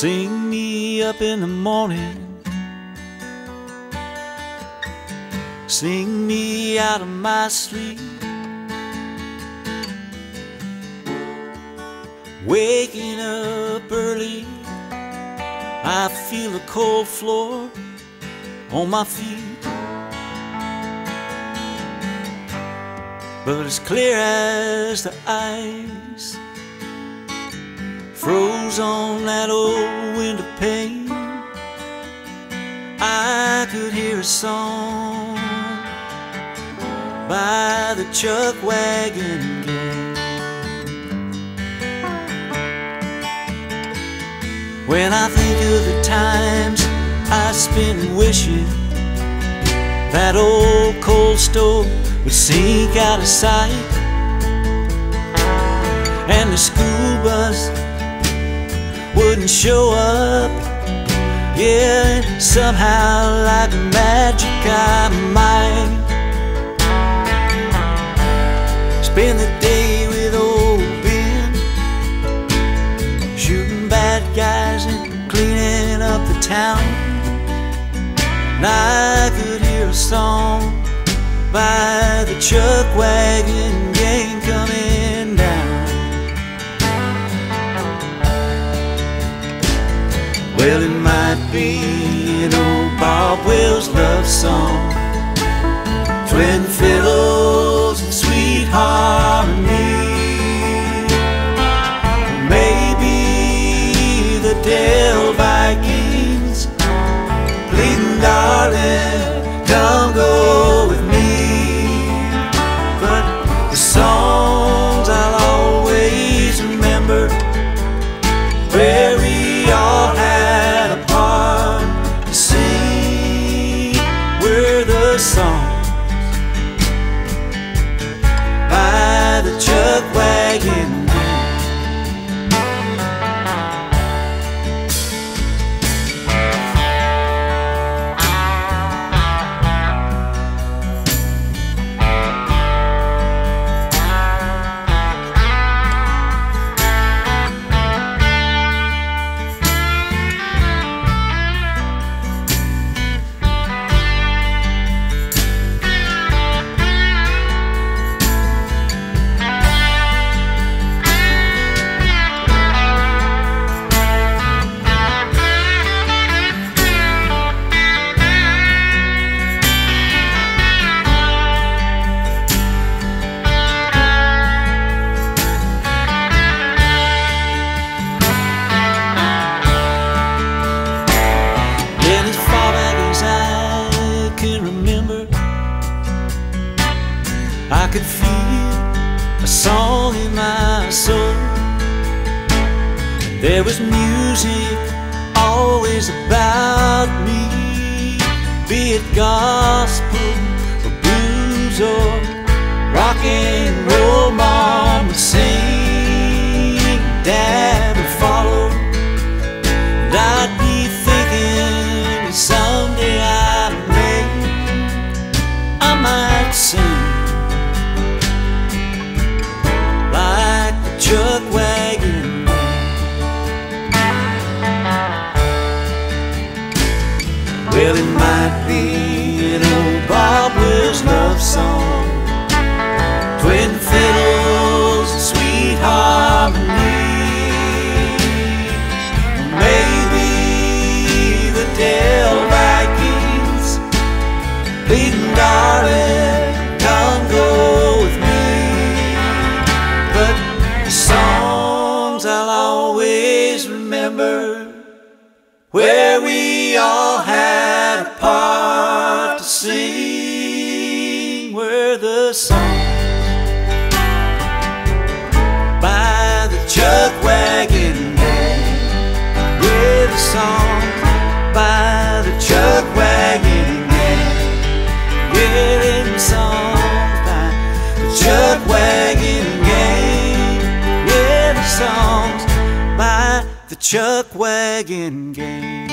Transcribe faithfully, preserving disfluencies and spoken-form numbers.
Sing me up in the morning, sing me out of my sleep, waking up early, I feel a cold floor on my feet, but as clear as the ice froze on that old window pane, I could hear a song by the Chuck Wagon Gang. When I think of the times I spent wishing that old coal stove would sink out of sight, and the school bus wouldn't show up, yeah, and somehow like magic I might spend the day with old Ben, shooting bad guys and cleaning up the town. And I could hear a song by the Chuck Wagon Gang coming down. Well, it might be an old Bob Wills love song, twin fiddles and sweet harmony. Maybe the Dale Vikings pleading, darling, come go with me. But the songs I'll always remember, where we all had a part to sing, were the songs by the Chuck Wagon Gang. I could feel a song in my soul. There was music always about me, be it gospel or blues or rock and roll. Mom would sing, Dad would follow, and I'd be thinking that someday I may, I might sing Chuck Wagon Gang. Well, it might be an old Bob Wills love song, twin fiddles and sweet harmony. Maybe the Dale Vikings pleading, darling, come go with me. But songs I'll always remember, where we all had a part to sing, were the songs by the Chuck Wagon Gang. Yeah, the songs by the Chuck Wagon Gang. Yeah, them songs by the Chuck Wagon Gang. Songs by the Chuck Wagon Gang.